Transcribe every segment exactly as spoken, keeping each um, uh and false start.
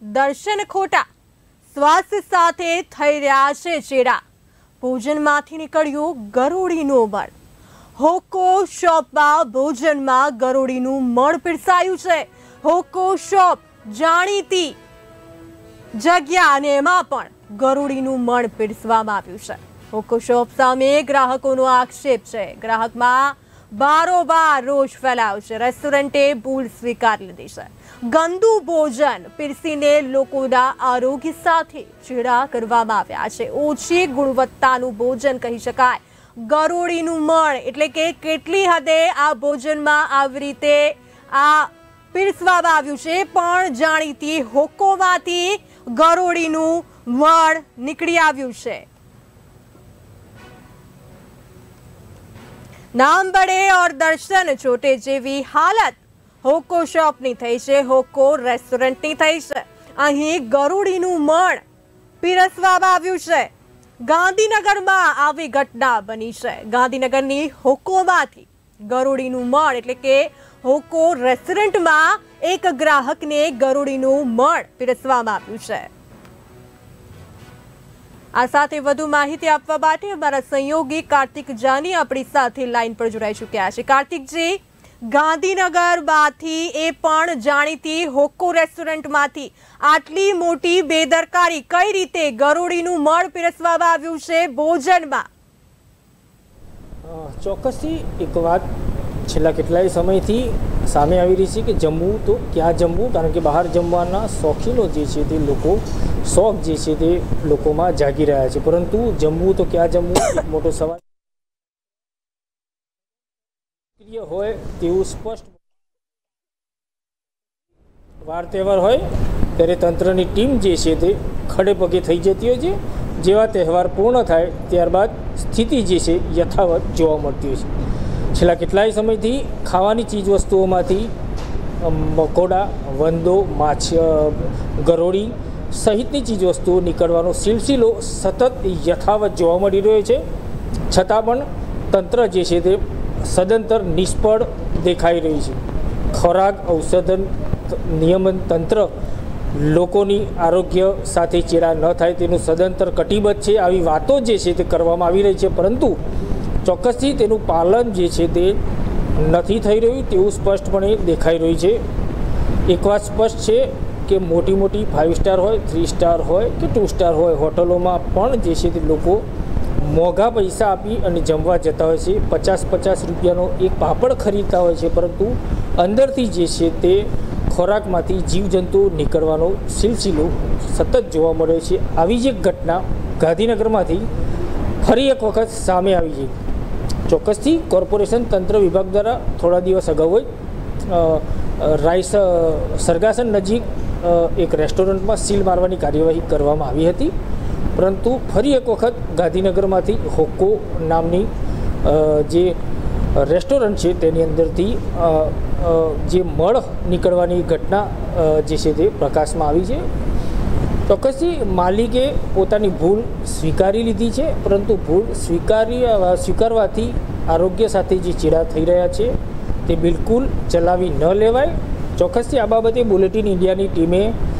દર્શન ખોટા, સ્વાસ્થ્ય સાથે થઈ રહ્યા છે ચેડા। ભોજનમાંથી નીકળ્યું ગરોળીનું મળ। હોકો શોપમાં ભોજનમાં ગરોળીનું મળ પીરસાયું છે। હોકો શોપ જાણીતી જગ્યા અને એમાં પણ ગરોળીનું મળ પીરસવામાં આવ્યું છે। હોકો શોપ સામે ગ્રાહકોનો આક્ષેપ છે। ગ્રાહકમાં બારોબાર રોષ ફેલાયો છે। રેસ્ટોરન્ટે ભૂલ સ્વીકારી લીધી છે। ગંદુ ભોજન પીરસીને લોકોના આરોગ્ય સાથે ચેડા કરવામાં આવ્યા છે। ઓછી ગુણવત્તાનું ભોજન કહી શકાય। ગરોળીનું મળ એટલે કે કેટલી હદે આ ભોજનમાં આવી રીતે આ પીરસવામાં આવ્યું છે। પણ જાણીતી હોકોમાંથી ગરોળીનું મળ નીકળી આવ્યું છે। नाम बढ़े और दर्शन छोटे जेवी हालत होको शॉपनी थई छे। होको रेस्टोरंटनी थई छे। अहीं गरोळीनुं मळ पीरसवामां आव्युं छे। गांधीनगरमां आवी घटना बनी छे। गांधीनगरनी होकोमांथी गरोळीनुं मळ એટલે કે હોકો રેસ્ટોરન્ટમાં એક ગ્રાહકને ગરોળીનું મળ પીરસવામાં આવ્યું છે। આ સાથે વધુ માહિતી આપવા માટે અમારા સહયોગી કાર્તિક જાની આપણી સાથે લાઈન પર જોડાઈ ચૂક્યા છે। કાર્તિકજી, ગાંધીનગરમાંથી એ પણ જાણીતી હોકો રેસ્ટોરન્ટમાંથી આટલી મોટી બેદરકારી કઈ રીતે ગરોળીનું મળ પીરસવામાં આવ્યું છે ભોજનમાં? ચોક્કસથી એક વાત છેલ્લા કેટલાય સમયથી સામે આવી રહી છે કે જમવું તો ક્યાં જમવું, કારણ કે બહાર જમવાના શોખીનો જે છે તે લોકો શોખ જે છે તે લોકોમાં જાગી રહ્યા છે, પરંતુ જમવું તો ક્યાં જમવું એક મોટો સવાલ હોય તેવું સ્પષ્ટ। વાર તહેવાર હોય ત્યારે તંત્રની ટીમ જે છે તે ખડે પગે થઈ જતી હોય છે। જેવા તહેવાર પૂર્ણ થાય ત્યારબાદ સ્થિતિ જે છે યથાવત જોવા મળતી હોય છે। છેલ્લા કેટલાય સમયથી ખાવાની ચીજ વસ્તુઓમાંથી મકોડા, વંદો, માછ, ગરોળી સહિતની ચીજ વસ્તુઓ નીકળવાનો સિલસિલો સતત યથાવત જોવા મળી રહ્યો છે। છતાં પણ તંત્ર જે છે તે સદંતર નિષ્ફળ દેખાઈ રહી છે। ખોરાક ઔષધન નિયમન તંત્ર લોકોની આરોગ્ય સાથે ચેડા ન થાય તેનું સદંતર કટિબદ્ધ છે। આવી વાતો જે છે તે કરવામાં આવી રહી છે, પરંતુ ચોક્કસથી તેનું પાલન જે છે તે નથી થઈ રહ્યું તેવું સ્પષ્ટપણે દેખાઈ રહ્યું છે। એક વાત સ્પષ્ટ છે કે મોટી મોટી ફાઇવ સ્ટાર હોય, થ્રી સ્ટાર હોય કે ટુ સ્ટાર હોય હોટલોમાં પણ જે છે તે લોકો મોંઘા પૈસા આપી અને જમવા જતા હોય છે। પચાસ પચાસ રૂપિયાનો એક પાપડ ખરીદતા હોય છે, પરંતુ અંદરથી જે છે તે ખોરાકમાંથી જીવજંતુ નીકળવાનો સિલસિલો સતત જોવા મળે છે। આવી જ એક ઘટના ગાંધીનગરમાંથી ફરી એક વખત સામે આવી છે। ચોક્કસથી કોર્પોરેશન તંત્ર વિભાગ દ્વારા થોડા દિવસ અગાઉ જ રાઈસ સરગાસન નજીક એક રેસ્ટોરન્ટમાં સીલ મારવાની કાર્યવાહી કરવામાં આવી હતી, પરંતુ ફરી એક વખત ગાંધીનગરમાંથી હોકો નામની જે રેસ્ટોરન્ટ છે તેની અંદરથી જે મળ નીકળવાની ઘટના જે છે તે પ્રકાશમાં આવી છે। ચોક્કસથી માલિકે પોતાની ભૂલ સ્વીકારી લીધી છે, પરંતુ ભૂલ સ્વીકારી સ્વીકારવાથી આરોગ્ય સાથે જે ચેડા થઈ રહ્યા છે તે બિલકુલ ચલાવી ન લેવાય। ચોક્કસથી આ બાબતે બુલેટિન ઇન્ડિયાની ટીમે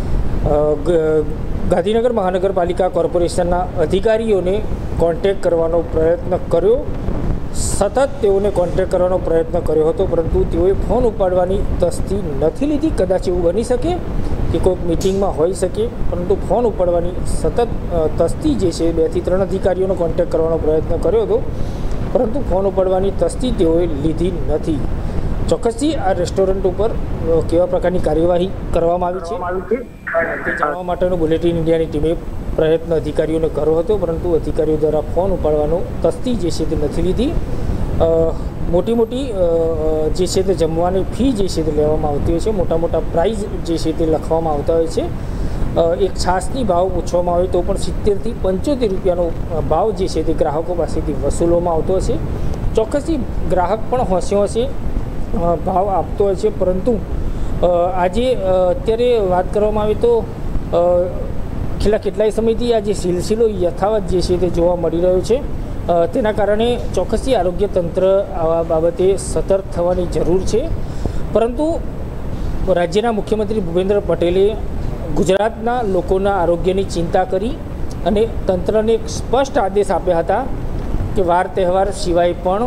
ગાંધીનગર મહાનગરપાલિકા કોર્પોરેશનના અધિકારીઓને કોન્ટેક્ટ કરવાનો પ્રયત્ન કર્યો। સતત તેઓને કોન્ટેક્ટ કરવાનો પ્રયત્ન કર્યો હતો, પરંતુ તેઓએ ફોન ઉપાડવાની તસ્દી નથી લીધી। કદાચ એવું બની શકે કે કોઈક મિટિંગમાં હોઈ શકે, પરંતુ ફોન ઉપાડવાની સતત તસ્દી જે છે બેથી ત્રણ અધિકારીઓનો કોન્ટેક્ટ કરવાનો પ્રયત્ન કર્યો હતો, પરંતુ ફોન ઉપાડવાની તસ્દી તેઓએ લીધી નથી। ચોક્કસથી આ રેસ્ટોરન્ટ ઉપર કેવા પ્રકારની કાર્યવાહી કરવામાં આવી છે તે જાણવા માટેનો બુલેટિન ઇન્ડિયાની ટીમે પ્રયત્ન અધિકારીઓને કર્યો હતો, પરંતુ અધિકારીઓ દ્વારા ફોન ઉપાડવાનો તસ્દી જે છે તે નથી લીધી। મોટી મોટી જે છે તે જમવાની ફી જે છે તે લેવામાં આવતી હોય છે, મોટા મોટા પ્રાઇઝ જે છે તે લખવામાં આવતા હોય છે। એક છાશની ભાવ પૂછવામાં આવે તો પણ સિત્તેરથી પંચોતેર રૂપિયાનો ભાવ જે છે તે ગ્રાહકો પાસેથી વસૂલવામાં આવતો હશે। ચોક્કસથી ગ્રાહક પણ હોંશે હોંશે ભાવ આપતો હોય છે, પરંતુ આજે અત્યારે વાત કરવામાં આવે તો છેલ્લા કેટલાય સમયથી આ જે સિલસિલો યથાવત જે છે તે જોવા મળી રહ્યો છે। તેના કારણે ચોક્કસથી આરોગ્ય તંત્ર આ બાબતે સતર્ક થવાની જરૂર છે, પરંતુ રાજ્યના મુખ્યમંત્રી ભૂપેન્દ્ર પટેલે ગુજરાતના લોકોના આરોગ્યની ચિંતા કરી અને તંત્રને એક સ્પષ્ટ આદેશ આપ્યા હતા કે વાર તહેવાર સિવાય પણ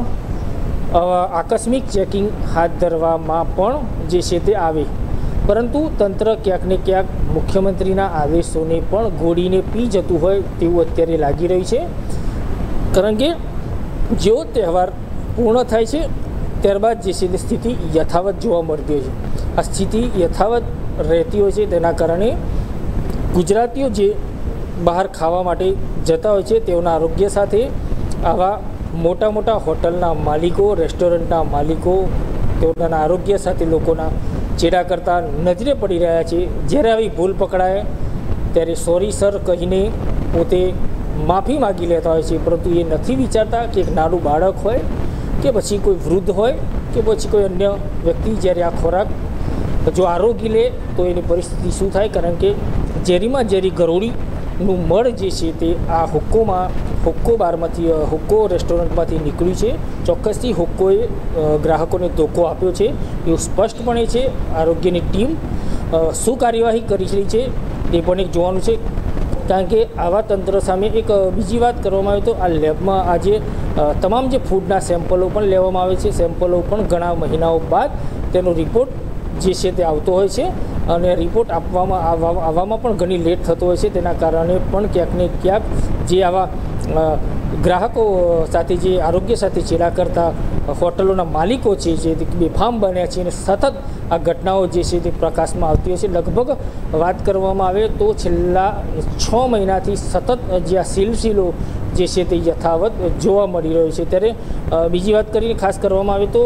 આકસ્મિક ચેકિંગ હાથ ધરવામાં પણ જે છે તે આવે, પરંતુ તંત્ર ક્યાંક ને ક્યાંક મુખ્યમંત્રીના આદેશોને પણ ઘોડીને પી જતું હોય તેવું અત્યારે લાગી રહ્યું છે. કારણ કે જેવો તહેવાર પૂર્ણ થાય છે ત્યારબાદ જે છે તે સ્થિતિ યથાવત જોવા મળતી હોય છે. આ સ્થિતિ યથાવત રહેતી હોય છે તેના કારણે ગુજરાતીઓ જે બહાર ખાવા માટે જતા હોય છે તેઓના આરોગ્ય સાથે આવા મોટા મોટા હોટલના માલિકો, રેસ્ટોરન્ટના માલિકો તેઓના આરોગ્ય સાથે લોકોના ચેડા કરતા નજરે પડી રહ્યા છે. જ્યારે આવી ભૂલ પકડાય ત્યારે સોરી સર કહીને પોતે માફી માગી લેતા હોય છે, પરંતુ એ નથી વિચારતા કે એક નાનું બાળક હોય કે પછી કોઈ વૃદ્ધ હોય કે પછી કોઈ અન્ય વ્યક્તિ જ્યારે આ ખોરાક જો આરોગી લે તો એની પરિસ્થિતિ શું થાય. કારણ કે ઝેરીમાં ઝેરી ગરોળીનું મળ જે છે તે આ હુક્કોમાં હુક્કો બારમાંથી હુક્કો રેસ્ટોરન્ટમાંથી નીકળ્યું છે. ચોક્કસથી હુક્કોએ ગ્રાહકોને ધોકો આપ્યો છે એવું સ્પષ્ટપણે છે. આરોગ્યની ટીમ શું કાર્યવાહી કરી રહી છે તે પણ એક જોવાનું છે. કારણ કે આવા તંત્ર સામે એક બીજી વાત કરવામાં આવે તો આ લેબમાં આજે તમામ જે ફૂડના સેમ્પલો પણ લેવામાં આવે છે. સેમ્પલો પણ ઘણા મહિનાઓ બાદ તેનો રિપોર્ટ જે છે તે આવતો હોય છે અને રિપોર્ટ આપવામાં આવવામાં પણ ઘણી લેટ થતો હોય છે. તેના કારણે પણ ક્યાંક ને ક્યાંક જે આવા ગ્રાહકો સાથે જે આરોગ્ય સાથે ચેડા કરતા હોટલોના માલિકો છે જે બેફામ બન્યા છે અને સતત આ ઘટનાઓ જે છે તે પ્રકાશમાં આવતી હોય છે. લગભગ વાત કરવામાં આવે તો છેલ્લા છ મહિનાથી સતત જે આ સિલસિલો જે છે તે યથાવત જોવા મળી રહ્યો છે. ત્યારે બીજી વાત કરીને ખાસ કરવામાં આવે તો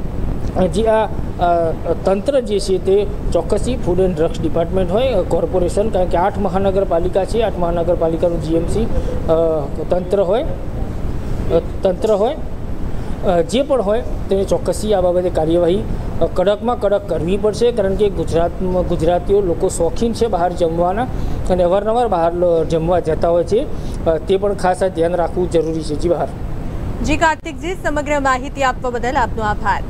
જે આ તંત્ર જે છે તે ચોક્કસથી ફૂડ એન્ડ ડ્રગ્સ ડિપાર્ટમેન્ટ હોય, કોર્પોરેશન, કારણ કે આઠ મહાનગરપાલિકા છે, આઠ મહાનગરપાલિકાનું જીએમસી તંત્ર હોય તંત્ર હોય જે પણ હોય તેને ચોક્કસથી આ બાબતે કાર્યવાહી કડકમાં કડક કરવી પડશે. કારણ કે ગુજરાતમાં ગુજરાતીઓ લોકો શોખીન છે બહાર જમવાના અને અવારનવાર બહાર જમવા જતા હોય છે. તે પણ ખાસ ધ્યાન રાખવું જરૂરી છે. જી બહાર જી કાર્તિકજી, સમગ્ર માહિતી આપવા બદલ આપનો આભાર.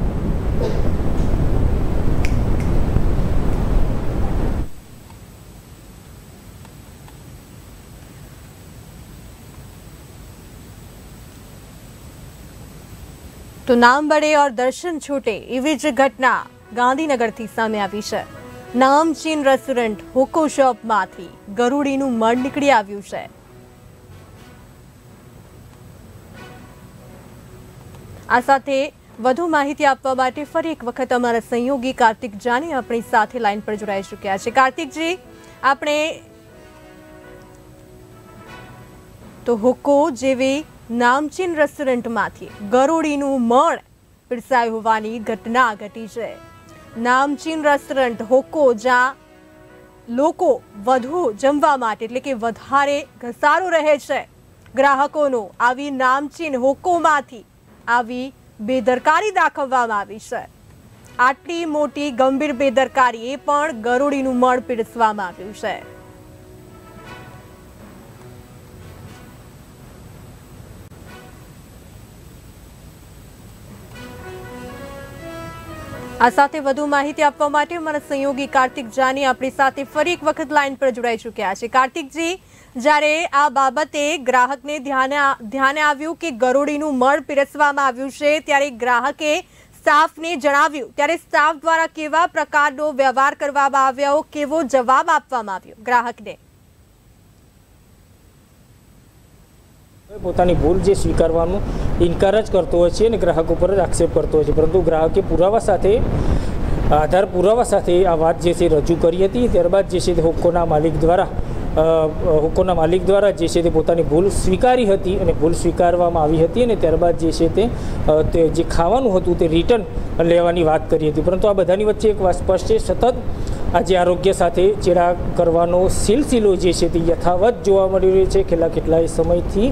तो नाम बढ़े और दर्शन छूटे एवी ज घटना गांधीनगरथी सामे आवी छे. नामचीन रेस्टोरंट हुक्को शॉपमांथी गरुડીનું મળ નીકળી આવ્યું છે. આ સાથે વધુ માહિતી આપવા માટે ફરી એક વખત અમારા સહયોગી કાર્તિક જાની આપણી સાથે લાઈન પર જોડાઈ ચૂક્યા છે. કાર્તિકજી, આપણે તો હુક્કો જેવી નામચીન રેસ્ટોરન્ટમાંથી ગરોળીનું મળ પીરસાયું હોવાની ઘટના ઘટી છે. નામચીન રેસ્ટોરન્ટ હુક્કો, જ્યાં લોકો વધુ જમવા માટે એટલે કે વધારે ઘસારો રહે છે ગ્રાહકોનો, આવી નામચીન હુક્કોમાંથી આવી બેદરકારી દાખવવામાં આવી છે. આટલી મોટી ગંભીર બેદરકારી એ પણ ગરોળીનું મળ પીરસવામાં આવ્યું છે. આ સાથે વધુ માહિતી આપવા માટે અમારા સહયોગી કાર્તિક જાની આપણી સાથે ફરી એક વખત લાઈન પર જોડાઈ ચૂક્યા છે. કાર્તિકજી, જ્યારે આ બાબતે ગ્રાહકને ધ્યાને ધ્યાને આવ્યું કે ગરોળીનું મળ પીરસવામાં આવ્યું છે, ત્યારે ગ્રાહકે સ્ટાફને જણાવ્યું, ત્યારે સ્ટાફ દ્વારા કેવા પ્રકારનો વ્યવહાર કરવામાં આવ્યો, કેવો જવાબ આપવામાં આવ્યો ગ્રાહકને? પોતાની ભૂલ જે સ્વીકારવાનું ઇનકાર જ કરતો હોય છે અને ગ્રાહકો પર જ આક્ષેપ કરતો હોય છે, પરંતુ ગ્રાહકે પુરાવા સાથે આધાર પુરાવા સાથે આ વાત જે છે રજૂ કરી હતી. ત્યારબાદ જે છે તે હુક્કોના માલિક દ્વારા હુક્કોના માલિક દ્વારા જે છે તે પોતાની ભૂલ સ્વીકારી હતી અને ભૂલ સ્વીકારવામાં આવી હતી અને ત્યારબાદ જે છે તે જે ખાવાનું હતું તે રિટર્ન લેવાની વાત કરી હતી. પરંતુ આ બધાની વચ્ચે એક વાત સ્પષ્ટ છે, સતત આજે આરોગ્ય સાથે ચેડા કરવાનો સિલસિલો જે છે તે યથાવત જોવા મળી રહ્યો છે. છેલ્લા કેટલાય સમયથી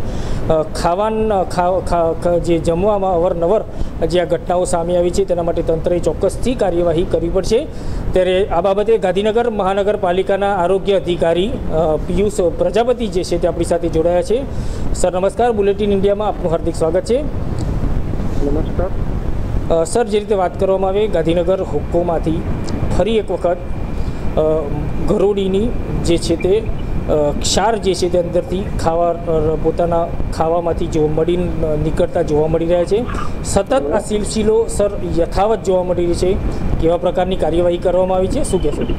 ખાવાના જે જમવામાં અવરનવર જે આ ઘટનાઓ સામે આવી છે તેના માટે તંત્રએ ચોક્કસથી કાર્યવાહી કરવી પડશે. ત્યારે આ બાબતે ગાંધીનગર મહાનગરપાલિકાના આરોગ્ય અધિકારી પિયુષ પ્રજાપતિ જે છે તે આપણી સાથે જોડાયા છે. સર નમસ્કાર, બુલેટિન ઇન્ડિયામાં આપનું હાર્દિક સ્વાગત છે. નમસ્કાર સર, જે રીતે વાત કરવામાં આવે ગાંધીનગર હુક્કોમાંથી ફરી એક વખત ગરોળીની જે છે તે ક્ષાર જે છે તે અંદરથી ખાવા પોતાના ખાવામાંથી જો મળી નીકળતા જોવા મળી રહ્યા છે. સતત આ સિલસિલો સર યથાવત જોવા મળી રહી છે. કેવા પ્રકારની કાર્યવાહી કરવામાં આવી છે, શું કહેશો?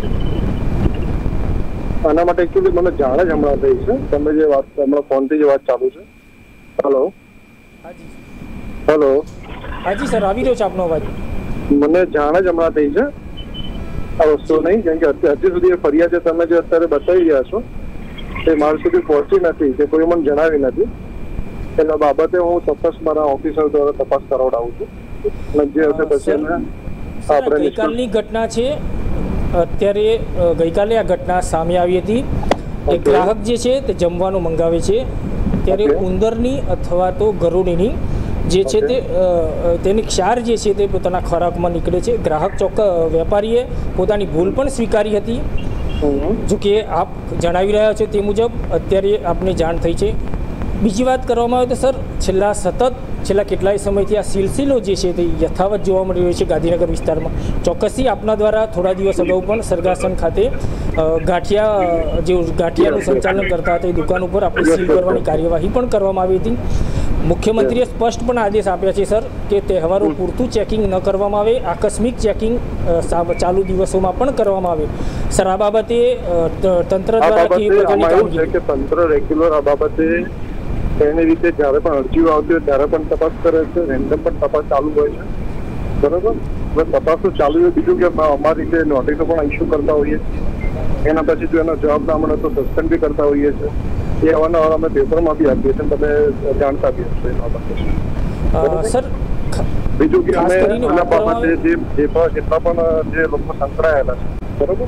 આના માટે એકચ્યુઅલી મને જાણ જ હમણાં થઈ છે. તમે જે વાત હમણાં ફોનથી જે વાત ચાલુ છે. હેલો હાજી હેલો હાજી સર, આવી રહ્યો છે આપનો અવાજ. મને જાણ જ હમણાં થઈ છે આ વસ્તુ નહીં, કેમ કે હજી સુધી એ ફરિયાદ જે તમે જે અત્યારે બતાવી રહ્યા છો એ મારા સુધી પહોંચી નથી, કે કોઈ મને જણાવી નથી. એના બાબતે હું ચોક્કસ મારા ઓફિસર દ્વારા તપાસ કરાવડાવું છું અને જે હશે પછી આપણે ગઈકાલની ઘટના છે. અત્યારે ગઈકાલે આ ઘટના સામે આવી હતી. એક ગ્રાહક જે છે તે જમવાનું મંગાવે છે ત્યારે ઉંદરની અથવા તો ગરુડીની જે છે તે તેની ક્ષાર જે છે તે પોતાના ખોરાકમાં નીકળે છે. ગ્રાહક ચોક્કસ વેપારીએ પોતાની ભૂલ પણ સ્વીકારી હતી. જો કે આપ જણાવી રહ્યા છો તે મુજબ અત્યારે આપને જાણ થઈ છે. બીજી વાત કરવામાં આવે તો સર, છેલ્લા સતત છેલ્લા કેટલાય સમયથી આ સિલસિલો જે છે તે યથાવત જોવા મળી રહ્યો છે ગાંધીનગર વિસ્તારમાં. ચોક્કસથી આપના દ્વારા થોડા દિવસ અગાઉ પણ સરગાસન ખાતે ગાંઠિયા જે ગાંઠિયાનું સંચાલન કરતા હતા એ દુકાન ઉપર આપણે સીલ કરવાની કાર્યવાહી પણ કરવામાં આવી હતી. મુખ્યમંત્રીએ સ્પષ્ટ પણ આદેશ આપ્યા છે સર કે તહેવારો પૂરતું ચેકિંગ ન કરવામાં આવે, આકસ્મિક ચેકિંગ ચાલુ દિવસોમાં પણ કરવામાં આવે. સર, આ બાબતે તંત્ર દ્વારા કેવી પ્રકારની કામગીરી? કે તંત્ર રેગ્યુલર આ બાબતે એની રીતે જ્યારે પણ અરજીઓ આવતી હોય ત્યારે પણ તપાસ કરે છે, રેન્ડમ પણ તપાસ ચાલુ હોય છે. બરોબર, હવે તપાસ તો ચાલુ હોય. બીજું કે અમારી રીતે નોટિસો પણ ઇસ્યુ કરતા હોઈએ છીએ. એના પછી જો એનો જવાબ ના મળે તો સસ્પેન્ડ બી કરતા હોઈએ છીએ. એ અવારનવાર અમે પેપરમાં બી આપીએ છીએ, તમે જાણતા બી હશો એના બાબતે. સર, બીજું કે અમે એના બાબતે જે જેટલા પણ જે લોકો સંકળાયેલા છે, બરોબર,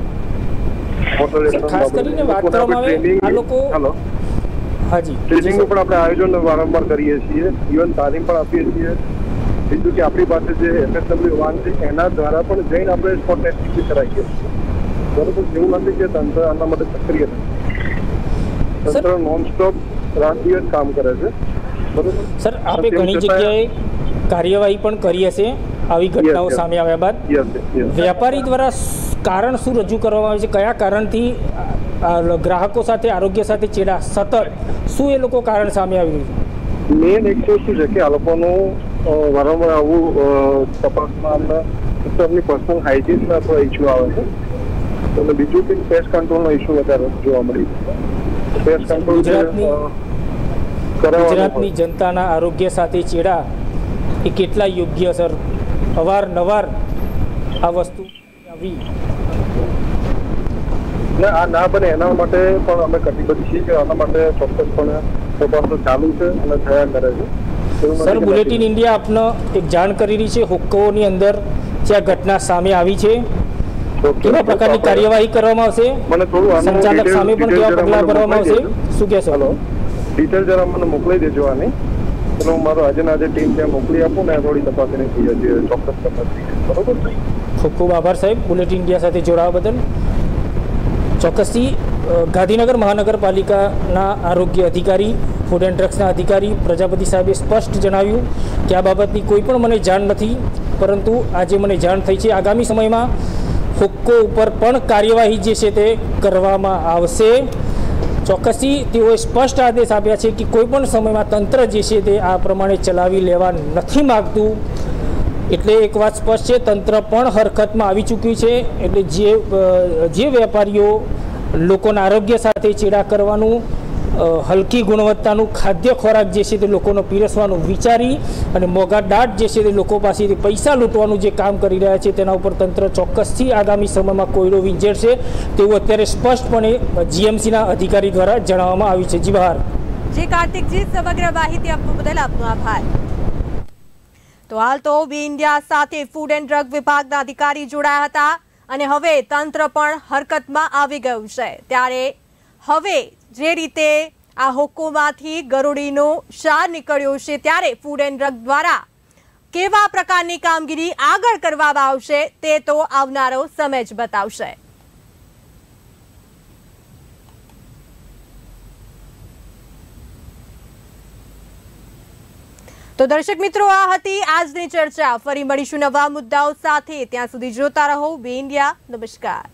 ખાસ કરીને વાત કરવામાં આવે આ લોકો હાજી ટ્રેનિંગનું પણ આપણે આયોજન વારંવાર કરીએ છીએ, ઇવન તાલીમ પણ આપીએ છીએ. બીજું કે આપણી પાસે જે એફએસડબલ્યુ વાન છે એના દ્વારા પણ જઈને આપણે સ્પોટ ટેસ્ટિંગ કરાવીએ છીએ. બરોબર, એવું નથી કે તંત્ર આના માટે સક્રિય નથી. તંત્ર નોનસ્ટોપ રાત દિવસ કામ કરે છે. બરોબર સર, આપે ઘણી જગ્યાએ કાર્યવાહી પણ કરી હશે આવી ઘટનાઓ સામે આવ્યા બાદ. વેપારી દ્વારા કારણ શું રજૂ કરવામાં આવે છે? કયા કારણથી ગ્રાહકો સાથે આરોગ્ય સાથે ચેડા સતત શું એ લોકો કારણ સામે આવી રહ્યું છે? મેન એક તો શું છે કે આ લોકોનું વારંવાર આવું તપાસમાં એમની પર્સનલ હાઇજીનના થોડા ઇસ્યુ આવે છે. અને બીજું કે પેસ્ટ કંટ્રોલનો ઇસ્યુ વધારે જોવા મળી છે. પેસ્ટ કંટ્રોલ ગુજરાતની ગુજરાતની જનતાના આરોગ્ય સાથે ચેડા એ કેટલા યોગ્ય સર? અવારનવાર આ વસ્તુ આવી આ ના બને એના માટે પણ અમે કટિબદ્ધ છીએ કે આના માટે ચોક્કસપણે તપાસો ચાલુ છે અને થયા કરે છે. સર, બુલેટિન ઇન્ડિયા આપને એક જાણ કરી રહી છે હુક્કોની અંદર જે આ ઘટના સામે આવી છે કેવા પ્રકારની કાર્યવાહી કરવામાં આવશે? મને થોડું સંચાલક સામે પણ કેવા પગલાં ભરવામાં આવશે, શું કહેશો? હેલો, ડિટેલ જરા મને મોકલી દેજો આની. એટલે હું મારો આજે આજે ટીમ ત્યાં મોકલી આપું ને થોડી તપાસણી થઈ જશે, ચોક્કસ તપાસ થઈ જશે. બરોબર, ખૂબ ખૂબ આભાર સાહેબ બુલેટિન ઇન્ડિયા સાથે જોડાવા બદલ. ચોક્કસથી ગાંધીનગર મહાનગરપાલિકાના આરોગ્ય અધિકારી, ફૂડ એન્ડ ડ્રગ્સના અધિકારી પ્રજાપતિ સાહેબે સ્પષ્ટ જણાવ્યું કે આ બાબતની કોઈ પણ મને જાણ નથી, પરંતુ આજે મને જાણ થઈ છે. આગામી સમયમાં હુક્કો ઉપર પણ કાર્યવાહી જે છે તે કરવામાં આવશે. ચોક્કસથી તેઓએ સ્પષ્ટ આદેશ આપ્યા છે કે કોઈ પણ સમયમાં તંત્ર જે છે તે આ પ્રમાણે ચલાવી લેવા નથી માગતું. એટલે એક વાત સ્પષ્ટ છે, તંત્ર પણ હરકતમાં આવી ચૂક્યું છે. એટલે જે જે વેપારીઓ લોકોના આરોગ્ય સાથે ચેડા કરવાનું, હલકી ગુણવત્તાનું ખાદ્ય ખોરાક જે છે તે લોકોનો પીરસવાનું વિચારી અને મોંઘા દાટ જે છે તે લોકો પાસેથી પૈસા લૂંટવાનું જે કામ કરી રહ્યા છે તેના ઉપર તંત્ર ચોક્કસથી આગામી સમયમાં કોયડો વીંઝેડશે તેવું અત્યારે સ્પષ્ટપણે જીએમસીના અધિકારી દ્વારા જણાવવામાં આવ્યું છે. જી બહાર જી કાર્તિકજી, સમગ્ર માહિતી આપવા બદલ આપનો આભાર. તો હાલ તો બી ઇન્ડિયા સાથે ફૂડ એન્ડ ડ્રગ વિભાગના અધિકારી જોડાયા હતા અને હવે તંત્ર પણ હરકતમાં આવી ગયું છે. ત્યારે હવે જે રીતે આ હુક્કોમાંથી ગરોળીનો ક્ષાર નીકળ્યો છે ત્યારે ફૂડ એન્ડ ડ્રગ દ્વારા કેવા પ્રકારની કામગીરી આગળ કરવામાં આવશે તે તો આવનારો સમય જ બતાવશે. તો દર્શક મિત્રો, આ હતી આજની ચર્ચા. ફરી મળીશું નવા મુદ્દાઓ સાથે. ત્યાં સુધી જોતા રહો બી ઇન્ડિયા. નમસ્કાર.